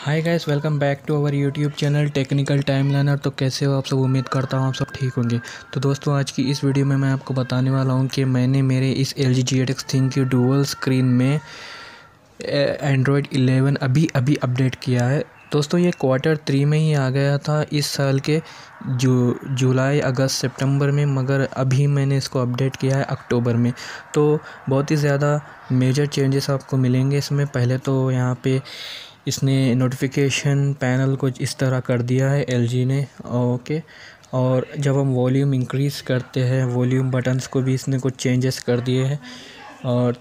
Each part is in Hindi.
Hi guys, welcome back to our YouTube channel Technical Timeliner. तो कैसे हो आप सब? उम्मीद करता हूँ आप सब ठीक होंगे। तो दोस्तों, आज की इस वीडियो में मैं आपको बताने वाला हूँ कि मैंने मेरे इस LG GTX थिंग की डुअल स्क्रीन में एंड्रॉयड 11 अभी अपडेट किया है। दोस्तों, ये Q3 में ही आ गया था इस साल के जुलाई अगस्त सितंबर में, मगर अभी मैंने इसको अपडेट किया है अक्टूबर में। तो बहुत ही ज़्यादा मेजर चेंजेस आपको मिलेंगे इसमें। पहले तो यहाँ पे इसने नोटिफिकेशन पैनल को इस तरह कर दिया है LG ने, ओके। और जब हम वॉल्यूम इंक्रीज़ करते हैं, वॉल्यूम बटन्स को भी इसने कुछ चेंजेस कर दिए हैं और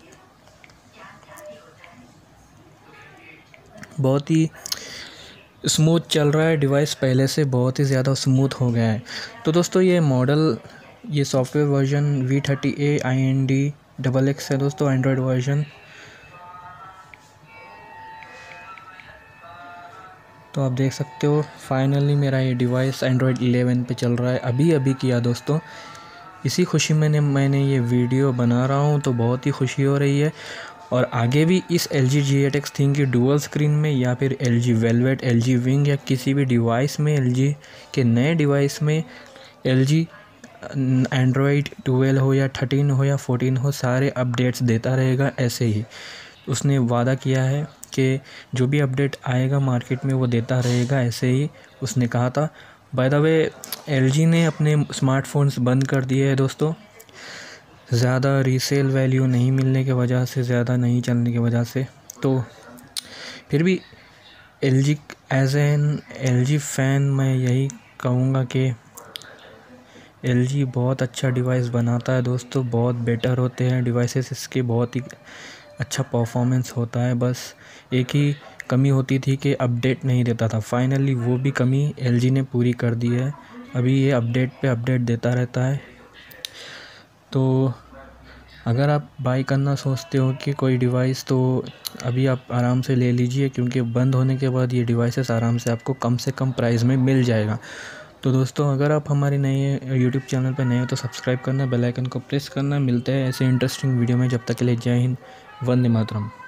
बहुत ही स्मूथ चल रहा है डिवाइस। पहले से बहुत ही ज़्यादा स्मूथ हो गया है। तो दोस्तों, ये सॉफ्टवेयर वर्जन V30A IND-XX है दोस्तों, एंड्रॉयड वर्जन। तो आप देख सकते हो फाइनली मेरा ये डिवाइस एंड्रॉयड 11 पे चल रहा है। अभी किया दोस्तों। इसी खुशी में मैंने ये वीडियो बना रहा हूँ, तो बहुत ही खुशी हो रही है। और आगे भी इस LG GTX थिंग की डुअल स्क्रीन में या फिर LG वेलवेट, LG विंग या किसी भी डिवाइस में, LG के नए डिवाइस में LG एंड्रॉयड 12 हो या 13 हो या 14 हो, सारे अपडेट्स देता रहेगा ऐसे ही। उसने वादा किया है कि जो भी अपडेट आएगा मार्केट में वो देता रहेगा ऐसे ही, उसने कहा था। बाय द वे, LG ने अपने स्मार्टफोन्स बंद कर दिए हैं दोस्तों, ज़्यादा रीसेल वैल्यू नहीं मिलने की वजह से, ज़्यादा नहीं चलने की वजह से। तो फिर भी LG as an LG fan मैं यही कहूँगा कि LG बहुत अच्छा डिवाइस बनाता है दोस्तों। बहुत बेटर होते हैं डिवाइसेस इसके, बहुत ही अच्छा परफॉर्मेंस होता है। बस एक ही कमी होती थी कि अपडेट नहीं देता था। फाइनली वो भी कमी LG ने पूरी कर दी है। अभी ये अपडेट पे अपडेट देता रहता है। तो अगर आप बाई करना सोचते हो कि कोई डिवाइस, तो अभी आप आराम से ले लीजिए, क्योंकि बंद होने के बाद ये डिवाइसेस आराम से कम प्राइस में मिल जाएगा। तो दोस्तों, अगर आप हमारे नए यूट्यूब चैनल पर नए हो तो सब्सक्राइब करना, बेल आइकन को प्रेस करना। मिलते हैं ऐसे इंटरेस्टिंग वीडियो में। जब तक के लिए जय हिंद, वंदे मातरम।